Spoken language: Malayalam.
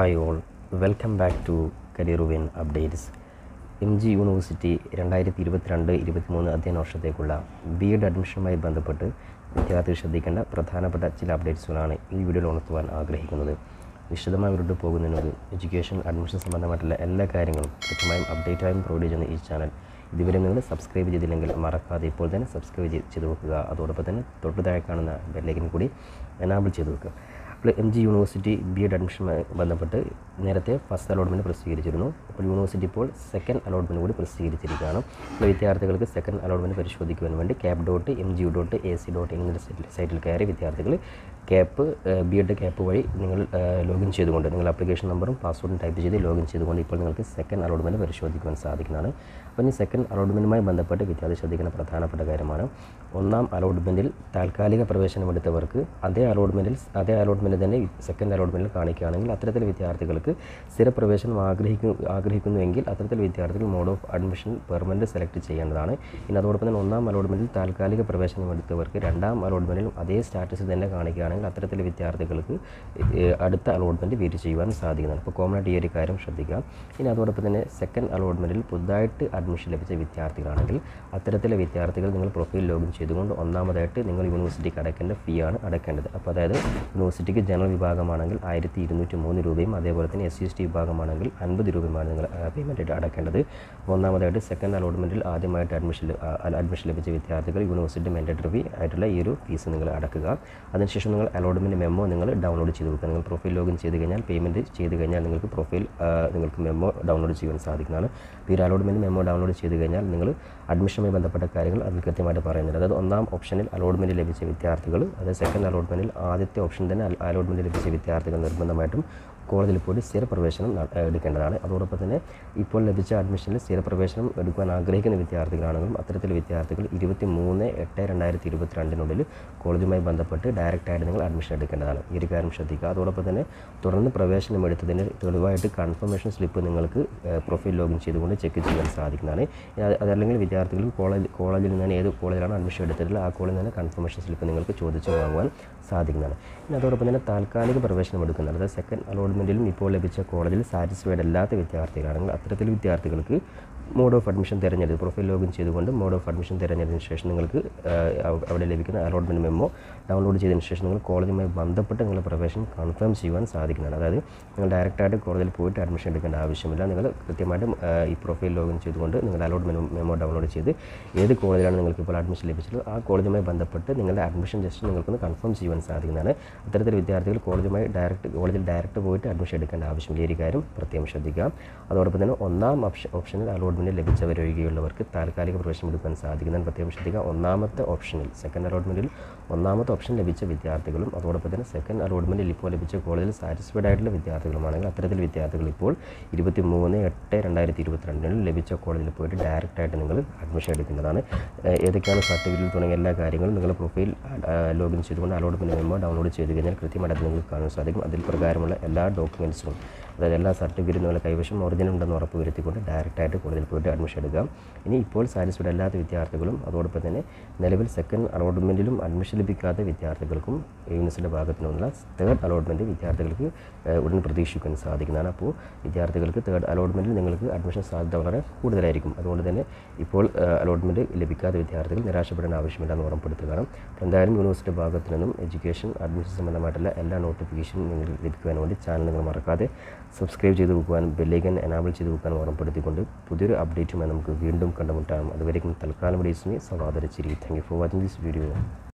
Hi all, welcome back to Career Win Updates. MG university 2022-23 അധ്യയന വർഷത്തേക്കുള്ള B.Ed അഡ്മിഷനുമായി ബന്ധപ്പെട്ട് വിദ്യാർത്ഥികൾ ശ്രദ്ധിക്കേണ്ട പ്രധാനപ്പെട്ട ചില അപ്ഡേറ്റ്സുകളാണ് ഈ വീഡിയോയിൽ ഉണർത്തുവാൻ ആഗ്രഹിക്കുന്നത്. വിശദമായി മുന്നോട്ട് പോകുന്നതിന് എഡ്യൂക്കേഷൻ അഡ്മിഷൻ സംബന്ധമായിട്ടുള്ള എല്ലാ കാര്യങ്ങളും കൃത്യമായും അപ്ഡേറ്റായും പ്രൊവൈഡ് ചെയ്യുന്ന ഈ ചാനൽ ഇതുവരെ നിങ്ങൾ സബ്സ്ക്രൈബ് ചെയ്തില്ലെങ്കിൽ മറക്കാതെ ഇപ്പോൾ തന്നെ സബ്സ്ക്രൈബ് ചെയ്ത് വെക്കുക. അതോടൊപ്പം തന്നെ തൊട്ട് താഴെ കാണുന്ന ബെല്ലൈക്കൻ കൂടി എനാബിൾ ചെയ്ത് വെക്കുക. അപ്പോൾ MG യൂണിവേഴ്സിറ്റി B.Ed അഡ്മിഷനുമായി ബന്ധപ്പെട്ട് നേരത്തെ ഫസ്റ്റ് അലോട്ട്മെൻറ്റ് പ്രസിദ്ധീകരിച്ചിരുന്നു. അപ്പോൾ യൂണിവേഴ്സിറ്റി ഇപ്പോൾ സെക്കൻഡ് അലോട്ട്മെൻറ്റ് കൂടി പ്രസിദ്ധീകരിച്ചിരിക്കുകയാണ്. അപ്പോൾ വിദ്യാർത്ഥികൾക്ക് സെക്കൻഡ് അലോട്ട്മെൻറ്റ് പരിശോധിക്കുവാൻ വേണ്ടി cap.mgu.ac.in എന്ന സൈറ്റിൽ കയറി വിദ്യാർത്ഥികൾ B.Ed ക്യാപ്പ് വഴി നിങ്ങൾ ലോഗിൻ ചെയ്തുകൊണ്ട് നിങ്ങൾ ആപ്ലിക്കേഷൻ നമ്പറും പാസ്വേഡും ടൈപ്പ് ചെയ്ത് ലോഗിൻ ചെയ്തുകൊണ്ട് ഇപ്പോൾ നിങ്ങൾക്ക് സെക്കൻഡ് അലോട്ട്മെൻറ്റ് പരിശോധിക്കുവാൻ സാധിക്കുന്നതാണ്. അപ്പോൾ ഈ സെക്കൻഡ് അലോട്ട്മെൻറ്റുമായി ബന്ധപ്പെട്ട് വിദ്യാർത്ഥി ശ്രദ്ധിക്കുന്ന പ്രധാനപ്പെട്ട കാര്യമാണ്, ഒന്നാം അലോട്ട്മെൻറ്റിൽ താൽക്കാലിക പ്രവേശനം എടുത്തവർക്ക് അതേ അലോട്ട്മെൻറ്റ് തന്നെ സെക്കൻഡ് അലോട്ട്മെൻറ്റിൽ കാണിക്കുകയാണെങ്കിൽ അത്തരത്തിൽ വിദ്യാർത്ഥികൾക്ക് സ്ഥിരപ്രവേശനം ആഗ്രഹിക്കുന്നുവെങ്കിൽ അത്തരത്തിൽ വിദ്യാർത്ഥികൾ mode of admission permanent select ചെയ്യേണ്ടതാണ്. ഇനി അതോടൊപ്പം തന്നെ ഒന്നാം അലോട്ട്മെൻറ്റിൽ താൽക്കാലിക പ്രവേശനം എടുത്തവർക്ക് രണ്ടാം അലോട്ട്മെൻറ്റിലും അതേ സ്റ്റാറ്റസ് തന്നെ കാണിക്കുകയാണെങ്കിൽ അത്തരത്തിൽ വിദ്യാർത്ഥികൾക്ക് അടുത്ത അലോട്ട്മെൻറ്റ് വെയിറ്റ് ചെയ്യുവാൻ സാധിക്കുന്നതാണ്. അപ്പോൾ കോമൺ ആയിട്ട് ഈ ഒരു കാര്യം ശ്രദ്ധിക്കുക. ഇനി അതോടൊപ്പം തന്നെ സെക്കൻഡ് അലോട്ട്മെൻറ്റിൽ പുതുതായിട്ട് അഡ്മിഷൻ ലഭിച്ച വിദ്യാർത്ഥികളാണെങ്കിൽ അത്തരത്തിലെ വിദ്യാർത്ഥികൾ നിങ്ങൾ പ്രൊഫൈൽ ലോഗിൻ ചെയ്തുകൊണ്ട് ഒന്നാമതായിട്ട് നിങ്ങൾ യൂണിവേഴ്സിറ്റിക്ക് അടയ്ക്കേണ്ട ഫീ ആണ് അടയ്ക്കേണ്ടത്. അപ്പോൾ അതായത് യൂണിവേഴ്സിറ്റിക്ക് ജനറൽ വിഭാഗമാണെങ്കിൽ 1203 രൂപയും അതേപോലെ തന്നെ SC/ST വിഭാഗമാണെങ്കിൽ 50 രൂപയുമാണ് നിങ്ങൾ പേയ്മെൻറ്റായിട്ട് അടയ്ക്കേണ്ടത്. ഒന്നാമതായിട്ട് സെക്കൻഡ് അലോട്ട്മെൻറ്റിൽ ആദ്യമായിട്ട് അഡ്മിഷൻ ലഭിച്ച വിദ്യാർത്ഥികൾ യൂണിവേഴ്സിറ്റി മാൻഡേറ്ററി ഫീ ആയിട്ടുള്ള ഈ ഒരു ഫീസ് നിങ്ങൾ അടക്കുക. അതിനുശേഷം നിങ്ങൾ അലോട്ട്മെൻറ്റ് മെമ്മോ നിങ്ങൾ ഡൗൺലോഡ് ചെയ്ത് വെക്കുക. നിങ്ങൾ പ്രൊഫൈൽ ലോഗിൻ ചെയ്ത് കഴിഞ്ഞാൽ പേയ്മെൻറ്റ് ചെയ്ത് കഴിഞ്ഞാൽ നിങ്ങൾക്ക് നിങ്ങൾക്ക് മെമ്മോ ഡൗൺലോഡ് ചെയ്യാൻ സാധിക്കുന്നതാണ്. ഈ ഒരു അലോട്ട്മെൻറ്റ് മെമ്മോ ഡൗൺലോഡ് ചെയ്ത് കഴിഞ്ഞാൽ നിങ്ങൾ അഡ്മിഷനുമായി ബന്ധപ്പെട്ട കാര്യങ്ങൾ അതിൽ കൃത്യമായിട്ട് പറയുന്നുണ്ട്. അതായത് ഒന്നാം ഓപ്ഷനിൽ അലോട്ട്മെൻറ്റ് ലഭിച്ച വിദ്യാർത്ഥികൾ, അതായത് സെക്കൻഡ് അലോട്ട്മെൻറ്റിൽ ആദ്യത്തെ ഓപ്ഷൻ തന്നെ അലോട്ട്മെൻറ്റ് ലഭിച്ച വിദ്യാർത്ഥികൾ നിർബന്ധമായിട്ടും കോളേജിൽ പോയിട്ട് സ്ഥിരപ്രവേശനം എടുക്കേണ്ടതാണ്. അതോടൊപ്പം തന്നെ ഇപ്പോൾ ലഭിച്ച അഡ്മിഷനിൽ സ്ഥിരപ്രവേശനം എടുക്കുവാൻ ആഗ്രഹിക്കുന്ന വിദ്യാർത്ഥികളാണെങ്കിലും അത്തരത്തിൽ വിദ്യാർത്ഥികൾ 23/8/2022 കോളേജുമായി ബന്ധപ്പെട്ട് ഡയറക്റ്റായിട്ട് നിങ്ങൾ അഡ്മിഷൻ എടുക്കേണ്ടതാണ്. ഈ ഒരു കാര്യം ശ്രദ്ധിക്കുക. അതോടൊപ്പം തന്നെ തുടർന്ന് പ്രവേശനം എടുത്തതിന് തെളിവായിട്ട് കൺഫർമേഷൻ സ്ലിപ്പ് നിങ്ങൾക്ക് പ്രൊഫൈൽ ലോഗിൻ ചെയ്തുകൊണ്ട് ചെക്ക് ചെയ്യാൻ സാധിക്കുന്നതാണ്. അതല്ലെങ്കിൽ വിദ്യാർത്ഥികൾ കോളേജിൽ നിന്ന് ഏത് കോളേജിലാണ് അഡ്മിഷൻ എടുത്തിട്ടുള്ള ആ കോളേജിൽ നിന്ന് കൺഫർമേഷൻ സ്ലിപ്പ് നിങ്ങൾക്ക് ചോദിച്ച് വാങ്ങുവാൻ സാധിക്കുന്നതാണ്. ഇനി അതോടൊപ്പം തന്നെ താൽക്കാലിക പ്രവേശനം എടുക്കുന്നത്, അതായത് സെക്കൻഡ് അലോട്ട്മെൻറ്റിലും ഇപ്പോൾ ലഭിച്ച കോളേജിൽ സാറ്റിസ്ഫൈഡ് അല്ലാത്ത വിദ്യാർത്ഥികളാണെങ്കിൽ അത്തരത്തിൽ വിദ്യാർത്ഥികൾക്ക് മോഡ് ഓഫ് അഡ്മിഷൻ തിരഞ്ഞെടുത്ത് പ്രൊഫൈൽ ലോഗിൻ ചെയ്തുകൊണ്ട് മോഡ് ഓഫ് അഡ്മിഷൻ തിരഞ്ഞെടുത്തതിന് ശേഷം നിങ്ങൾക്ക് അവിടെ ലഭിക്കുന്ന അലോട്ട്മെൻറ്റ് മെമ്മോ ഡൗൺലോഡ് ചെയ്തതിന് ശേഷം നിങ്ങൾ കോളേജുമായി ബന്ധപ്പെട്ട് നിങ്ങളുടെ പ്രവേശനം കൺഫേം ചെയ്യുവാൻ സാധിക്കുന്നതാണ്. അതായത് നിങ്ങൾ ഡയറക്റ്റായിട്ട് കോളേജിൽ പോയിട്ട് അഡ്മിഷൻ എടുക്കേണ്ട ആവശ്യമില്ല. നിങ്ങൾ കൃത്യമായിട്ടും ഈ പ്രൊഫൈൽ ലോഗിൻ ചെയ്തുകൊണ്ട് നിങ്ങളുടെ അലോട്ട്മെൻറ്റ് മെമ്മോ ഡൗൺലോഡ് ചെയ്ത് ഏത് കോളേജിലാണ് നിങ്ങൾക്ക് ഇപ്പോൾ അഡ്മിഷൻ ലഭിച്ചിട്ടുള്ളത് ആ കോളേജുമായി ബന്ധപ്പെട്ട് നിങ്ങളുടെ അഡ്മിഷൻ ജസ്റ്റ് നിങ്ങൾക്കൊന്ന് കൺഫേം ചെയ്യുവാൻ സാധിക്കുന്നതാണ്. അത്തരത്തിൽ വിദ്യാർത്ഥികൾ കോളേജിൽ ഡയറക്റ്റ് പോയിട്ട് അഡ്മിഷൻ എടുക്കേണ്ട ആവശ്യമില്ല. ഈ കാര്യം പ്രത്യേകം ശ്രദ്ധിക്കുക. അതോടൊപ്പം തന്നെ ഒന്നാം ഓപ്ഷനിൽ അലോട്ട്മെൻറ്റ് ലഭിച്ചവരൊഴികെയുള്ളവർക്ക് താൽക്കാലിക പ്രവേശനം എടുക്കാൻ സാധിക്കുന്നതിന് പ്രത്യേകം ശ്രദ്ധിക്കുക. ഒന്നാമത്തെ ഓപ്ഷനിൽ സെക്കൻഡ് അലോട്ട്മെൻറ്റിൽ ഒന്നാമത്തെ ഓപ്ഷൻ ലഭിച്ച വിദ്യാർത്ഥികളും അതോടൊപ്പം തന്നെ സെക്കൻഡ് അലോട്ട്മെൻറ്റിൽ ഇപ്പോൾ ലഭിച്ച കോളേജിൽ സാറ്റിസ്ഫൈഡ് ആയിട്ടുള്ള വിദ്യാർത്ഥികളുമാണെങ്കിൽ അത്തരത്തിൽ വിദ്യാർത്ഥികൾ ഇപ്പോൾ 23/8/2022 ലഭിച്ച കോളേജിൽ പോയിട്ട് ഡയറക്റ്റായിട്ട് നിങ്ങൾ അഡ്മിഷൻ എടുക്കേണ്ടതാണ്. ഏതൊക്കെയാണ് സർട്ടിഫിക്കറ്റ് തുടങ്ങിയ എല്ലാ കാര്യങ്ങളും നിങ്ങൾ പ്രൊഫൈൽ ലോഗിൻ ചെയ്തുകൊണ്ട് അലോട്ട്മെൻറ്റ് മെമ്മോ ഡൗൺലോഡ് ചെയ്ത് കഴിഞ്ഞാൽ കൃത്യമായിട്ട് അത് നിങ്ങൾക്ക് കാണാൻ സാധിക്കും. അതിൽ പ്രകാരമുള്ള എല്ലാ ഡോക്യുമെൻറ്റ്സും, അതായത് എല്ലാ സർട്ടിഫിക്കറ്റും നിങ്ങളുടെ കൈവശം ഒറിജിനൽ ഉണ്ടെന്ന് ഉറപ്പ് വരുത്തിക്കൊണ്ട് ഡയറക്റ്റായിട്ട് കോളേജിൽ പോയിട്ട് അഡ്മിഷൻ എടുക്കാം. ഇനി ഇപ്പോൾ സാറ്റിസ്ഫൈഡ് അല്ലാത്ത വിദ്യാർത്ഥികളും അതോടൊപ്പം തന്നെ നിലവിൽ സെക്കൻഡ് അലോട്ട്മെൻറ്റിലും അഡ്മിഷൻ ലഭിക്കാത്ത വിദ്യാർത്ഥികൾക്കും യൂണിവേഴ്സിറ്റിയുടെ ഭാഗത്തു നിന്നുള്ള തേർഡ് അലോട്ട്മെൻറ്റ് വിദ്യാർത്ഥികൾക്ക് ഉടൻ പ്രതീക്ഷിക്കാൻ സാധിക്കുന്നതാണ്. അപ്പോൾ വിദ്യാർത്ഥികൾക്ക് തേർഡ് അലോട്ട്മെൻറ്റിൽ നിങ്ങൾക്ക് അഡ്മിഷൻ സാധ്യത വളരെ കൂടുതലായിരിക്കും. അതുകൊണ്ട് തന്നെ ഇപ്പോൾ അലോട്ട്മെൻറ്റ് ലഭിക്കാത്ത വിദ്യാർത്ഥികൾ നിരാശപ്പെടേണ്ട ആവശ്യമില്ലെന്ന് ഉറപ്പെടുത്തുകയാണ്. അപ്പോൾ എന്തായാലും യൂണിവേഴ്സിറ്റി ഭാഗത്തു നിന്നും എഡ്യൂക്കേഷൻ അഡ്മിഷൻ സംബന്ധമായിട്ടുള്ള എല്ലാ നോട്ടിഫിക്കേഷനും നിങ്ങൾക്ക് ലഭിക്കുവാൻ വേണ്ടി ചാനൽ നിങ്ങൾ മറക്കാതെ സബ്സ്ക്രൈബ് ചെയ്ത് വെക്കുവാനും ബെല്ലൈക്കൻ എനാബിൾ ചെയ്ത് വെക്കാനും ഉറപ്പെടുത്തിക്കൊണ്ട് പുതിയൊരു അപ്ഡേറ്റുമായി നമുക്ക് വീണ്ടും കണ്ടുമുട്ടാം. അതുവരെയും തൽക്കാലം വീഡിയോസിനെ സമാദരിച്ചിരിക്കും. Thank you for watching this video.